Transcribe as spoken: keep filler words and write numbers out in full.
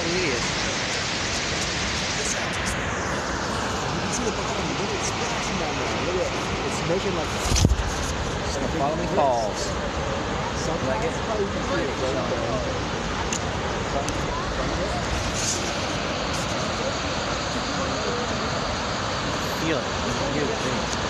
fucking idiot. You can see the bottom. Look at it splashing down there. Look at it. It's making like It's gonna follow me falls. something like it. Feel it. Feel it.